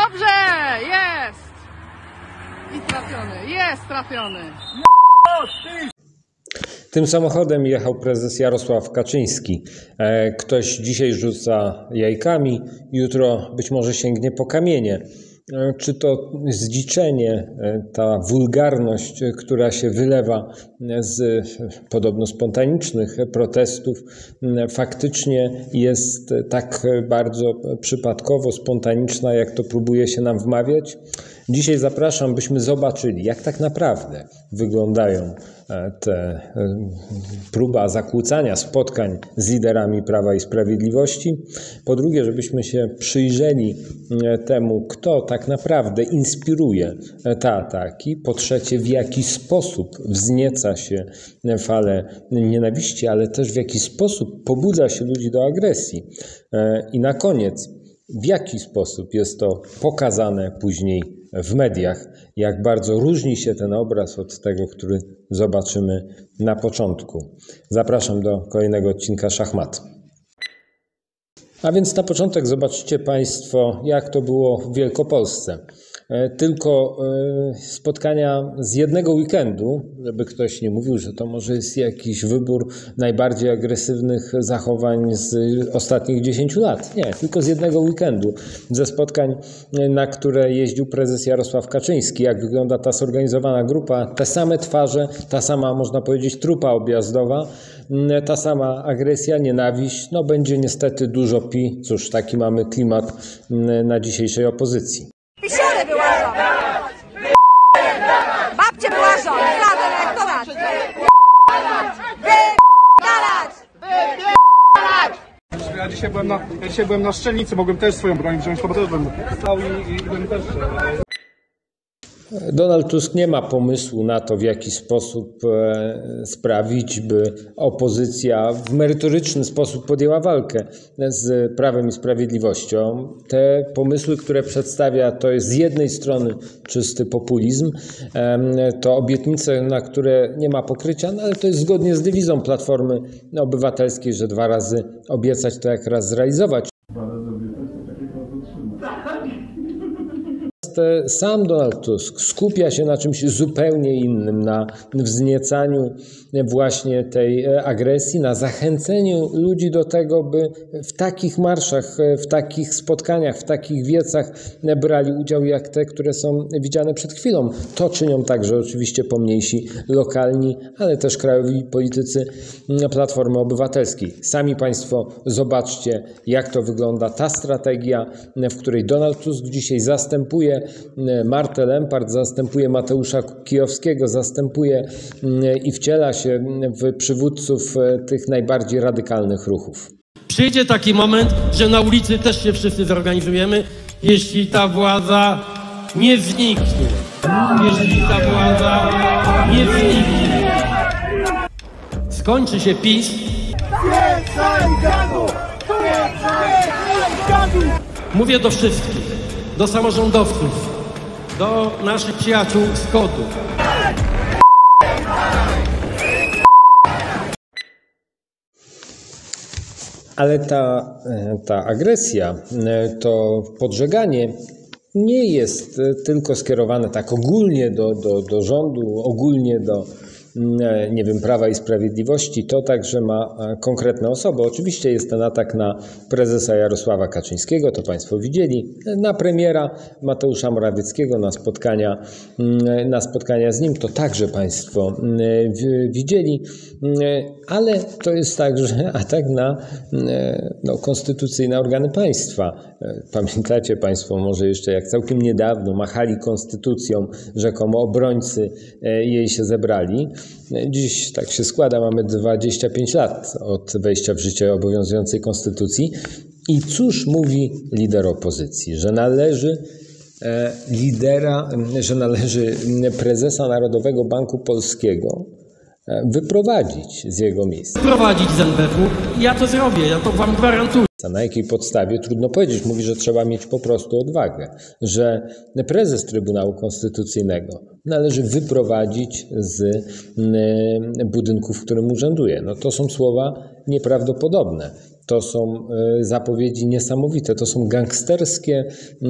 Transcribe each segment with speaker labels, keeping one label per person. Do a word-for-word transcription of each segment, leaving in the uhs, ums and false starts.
Speaker 1: Dobrze! Jest! I trafiony. Jest trafiony.
Speaker 2: Tym samochodem jechał prezes Jarosław Kaczyński. Ktoś dzisiaj rzuca jajkami, jutro być może sięgnie po kamienie. Czy to zdziczenie, ta wulgarność, która się wylewa z podobno spontanicznych protestów, faktycznie jest tak bardzo przypadkowo spontaniczna, jak to próbuje się nam wmawiać? Dzisiaj zapraszam, byśmy zobaczyli, jak tak naprawdę wyglądają te próba zakłócania spotkań z liderami Prawa i Sprawiedliwości. Po drugie, żebyśmy się przyjrzeli temu, kto tak naprawdę inspiruje te ataki. Po trzecie, w jaki sposób wznieca się falę nienawiści, ale też w jaki sposób pobudza się ludzi do agresji. I na koniec, w jaki sposób jest to pokazane później w mediach, jak bardzo różni się ten obraz od tego, który zobaczymy na początku. Zapraszam do kolejnego odcinka Szachmat. A więc na początek zobaczcie Państwo, jak to było w Wielkopolsce. Tylko spotkania z jednego weekendu, żeby ktoś nie mówił, że to może jest jakiś wybór najbardziej agresywnych zachowań z ostatnich dziesięciu lat. Nie, tylko z jednego weekendu. Ze spotkań, na które jeździł prezes Jarosław Kaczyński. Jak wygląda ta zorganizowana grupa, te same twarze, ta sama, można powiedzieć, trupa objazdowa, ta sama agresja, nienawiść. No będzie niestety dużo pi. Cóż, taki mamy klimat na dzisiejszej opozycji.
Speaker 3: Pisiury wyłażą! Babcie wyłażą! Za ten elektorat! Wypierdalać!
Speaker 4: Wypierdalać! Ja dzisiaj byłem na, ja dzisiaj byłem na Strzelnicy, mogłem też swoją broń wziąć, bo też będę stał i, i bym też...
Speaker 2: Donald Tusk nie ma pomysłu na to, w jaki sposób sprawić, by opozycja w merytoryczny sposób podjęła walkę z Prawem i Sprawiedliwością. Te pomysły, które przedstawia, to jest z jednej strony czysty populizm, to obietnice, na które nie ma pokrycia, no ale to jest zgodnie z dewizą Platformy Obywatelskiej, że dwa razy obiecać to jak raz zrealizować. Sam Donald Tusk skupia się na czymś zupełnie innym, na wzniecaniu właśnie tej agresji, na zachęceniu ludzi do tego, by w takich marszach, w takich spotkaniach, w takich wiecach brali udział jak te, które są widziane przed chwilą. To czynią także oczywiście pomniejsi lokalni, ale też krajowi politycy Platformy Obywatelskiej. Sami Państwo zobaczcie, jak to wygląda ta strategia, w której Donald Tusk dzisiaj zastępuje Martę Lempart, zastępuje Mateusza Kijowskiego, zastępuje i wciela się w przywódców tych najbardziej radykalnych ruchów.
Speaker 5: Przyjdzie taki moment, że na ulicy też się wszyscy zorganizujemy, jeśli ta władza nie zniknie. Jeśli ta władza nie zniknie. Skończy się PiS. Mówię do wszystkich. Do samorządowców, do naszych przyjaciół z kodu.
Speaker 2: Ale ta, ta agresja, to podżeganie nie jest tylko skierowane tak ogólnie do, do, do rządu, ogólnie do nie wiem, Prawa i Sprawiedliwości, to także ma konkretne osoby. Oczywiście jest ten atak na prezesa Jarosława Kaczyńskiego, to Państwo widzieli, na premiera Mateusza Morawieckiego, na spotkania, na spotkania z nim, to także Państwo widzieli, ale to jest także atak na no, konstytucyjne organy państwa. Pamiętacie Państwo może jeszcze, jak całkiem niedawno machali konstytucją, rzekomo obrońcy jej się zebrali. Dziś tak się składa, mamy dwadzieścia pięć lat od wejścia w życie obowiązującej konstytucji. I cóż mówi lider opozycji? Że należy lidera, że należy prezesa Narodowego Banku Polskiego wyprowadzić z jego miejsca.
Speaker 5: Wyprowadzić z N B F u. Ja to zrobię, ja to wam gwarantuję.
Speaker 2: Na jakiej podstawie? Trudno powiedzieć. Mówi, że trzeba mieć po prostu odwagę, że prezes Trybunału Konstytucyjnego należy wyprowadzić z budynku, w którym urzęduje. No to są słowa nieprawdopodobne. To są zapowiedzi niesamowite, to są gangsterskie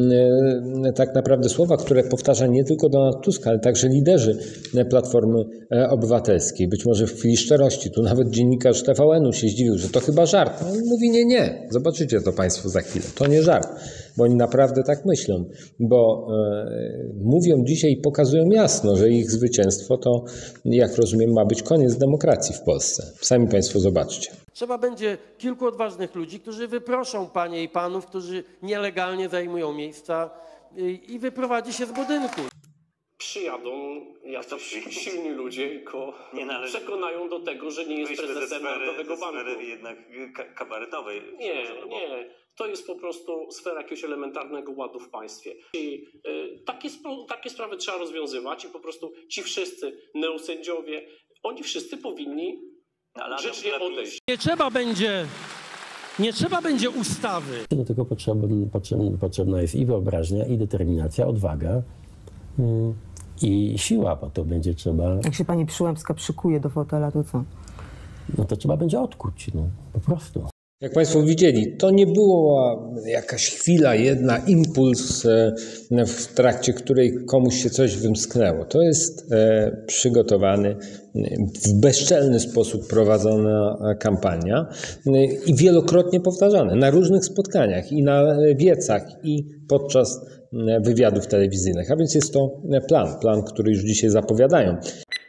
Speaker 2: tak naprawdę słowa, które powtarza nie tylko Donald Tusk, ale także liderzy Platformy Obywatelskiej. Być może w chwili szczerości, tu nawet dziennikarz T V N-u się zdziwił, że to chyba żart. No, on mówi nie, nie, zobaczycie to Państwo za chwilę, to nie żart, bo oni naprawdę tak myślą, bo e, mówią dzisiaj i pokazują jasno, że ich zwycięstwo to, jak rozumiem, ma być koniec demokracji w Polsce. Sami Państwo zobaczcie.
Speaker 5: Trzeba będzie kilku odważnych ludzi, którzy wyproszą panie i panów, którzy nielegalnie zajmują miejsca i wyprowadzi się z budynku.
Speaker 6: Przyjadą jacyś silni ludzie i go przekonają do tego, że nie jest
Speaker 7: Myślę,
Speaker 6: prezesem
Speaker 7: sfery,
Speaker 6: Narodowego Banku.
Speaker 7: sfery jednak kabaretowej.
Speaker 6: Nie, nie. To jest po prostu sfera jakiegoś elementarnego ładu w państwie. I y, takie, takie sprawy trzeba rozwiązywać i po prostu ci wszyscy neosędziowie, oni wszyscy powinni grzecznie odejść.
Speaker 5: Nie trzeba będzie, nie trzeba będzie ustawy.
Speaker 8: Do tego potrzebna, potrzebna, potrzebna jest i wyobraźnia, i determinacja, odwaga yy, i siła, bo to będzie trzeba...
Speaker 9: Jak się pani Przyłębska przykuje do fotela, to co?
Speaker 8: No to trzeba będzie odkuć, no po prostu.
Speaker 2: Jak Państwo widzieli, to nie była jakaś chwila, jedna, impuls, w trakcie której komuś się coś wymsknęło. To jest przygotowany, w bezczelny sposób prowadzona kampania i wielokrotnie powtarzane na różnych spotkaniach i na wiecach i podczas wywiadów telewizyjnych. A więc jest to plan, plan, który już dzisiaj zapowiadają.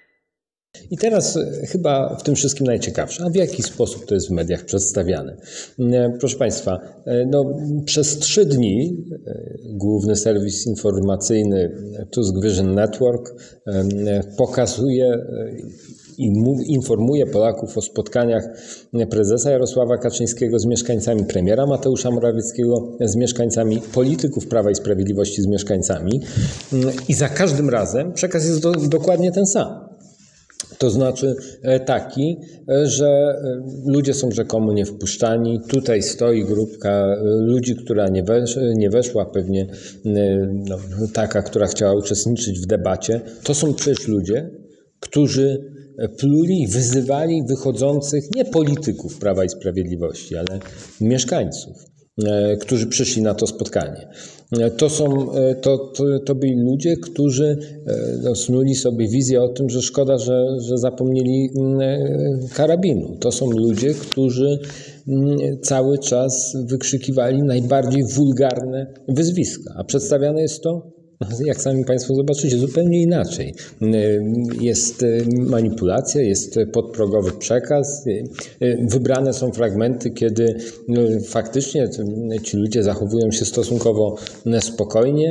Speaker 2: I teraz chyba w tym wszystkim najciekawsze, a w jaki sposób to jest w mediach przedstawiane. Proszę Państwa, no, przez trzy dni główny serwis informacyjny Tusk Vision Network pokazuje i informuje Polaków o spotkaniach prezesa Jarosława Kaczyńskiego z mieszkańcami, premiera Mateusza Morawieckiego z mieszkańcami, polityków Prawa i Sprawiedliwości z mieszkańcami i za każdym razem przekaz jest do, dokładnie ten sam. To znaczy taki, że ludzie są rzekomo niewpuszczani. Tutaj stoi grupka ludzi, która nie, wesz, nie weszła, pewnie no, taka, która chciała uczestniczyć w debacie. To są przecież ludzie, którzy pluli i wyzywali wychodzących nie polityków Prawa i Sprawiedliwości, ale mieszkańców, którzy przyszli na to spotkanie. To, są, to, to, to byli ludzie, którzy no, snuli sobie wizję o tym, że szkoda, że, że zapomnieli karabinu. To są ludzie, którzy cały czas wykrzykiwali najbardziej wulgarne wyzwiska, a przedstawiane jest to, jak sami Państwo zobaczycie, zupełnie inaczej. Jest manipulacja, jest podprogowy przekaz. Wybrane są fragmenty, kiedy faktycznie ci ludzie zachowują się stosunkowo spokojnie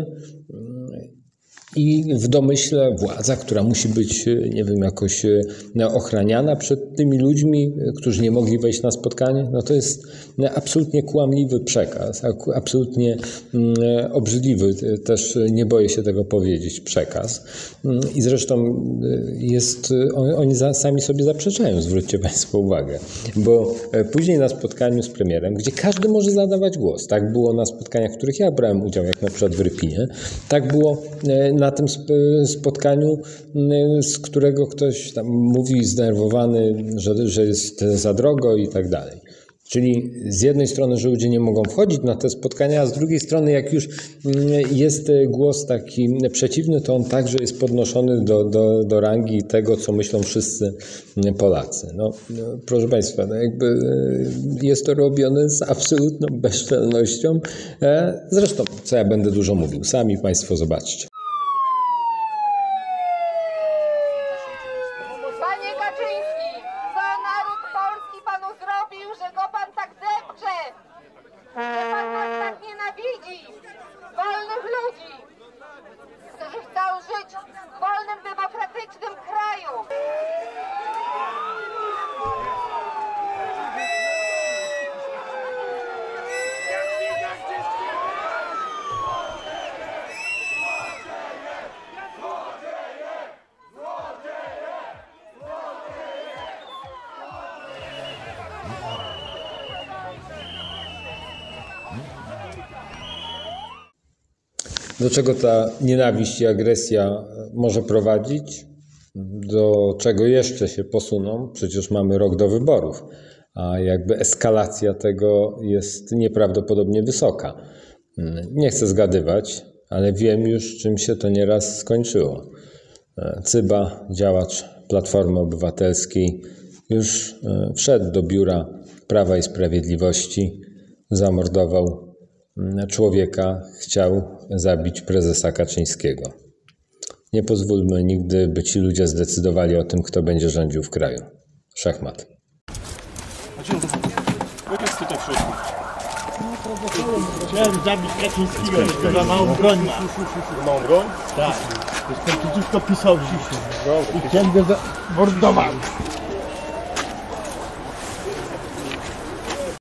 Speaker 2: i w domyśle władza, która musi być, nie wiem, jakoś ochraniana przed tymi ludźmi, którzy nie mogli wejść na spotkanie, no to jest absolutnie kłamliwy przekaz, absolutnie obrzydliwy, też nie boję się tego powiedzieć, przekaz. I zresztą jest, oni sami sobie zaprzeczają, zwróćcie Państwo uwagę, bo później na spotkaniu z premierem, gdzie każdy może zadawać głos, tak było na spotkaniach, w których ja brałem udział, jak na przykład w Rypinie, tak było na tym spotkaniu, z którego ktoś tam mówi zdenerwowany, że, że jest za drogo i tak dalej. Czyli z jednej strony, że ludzie nie mogą wchodzić na te spotkania, a z drugiej strony, jak już jest głos taki przeciwny, to on także jest podnoszony do, do, do rangi tego, co myślą wszyscy Polacy. No, no, proszę Państwa, no jakby jest to robione z absolutną bezczelnością. Zresztą, co ja będę dużo mówił, sami Państwo zobaczcie.
Speaker 3: Panie Kaczyński, co naród polski panu zrobił, że go pan tak depcze? Że pan nas tak nienawidzi? Wolnych ludzi, którzy chcą żyć w wolnym, demokratycznym kraju.
Speaker 2: Do czego ta nienawiść i agresja może prowadzić? Do czego jeszcze się posuną? Przecież mamy rok do wyborów. a jakby eskalacja tego jest nieprawdopodobnie wysoka. Nie chcę zgadywać, ale wiem już, czym się to nieraz skończyło. Cyba, działacz Platformy Obywatelskiej, już wszedł do biura Prawa i Sprawiedliwości, zamordował człowieka, chciał zabić prezesa Kaczyńskiego. Nie pozwólmy nigdy, by ci ludzie zdecydowali o tym, kto będzie rządził w kraju. Szachmat.
Speaker 10: Jak jest tutaj w środku? Chciałem zabić Kaczyńskiego, tylko za małą broń ma. Małą broń? Tak. Jestem przeciwko PiS-owi. I chciałem go zamordować.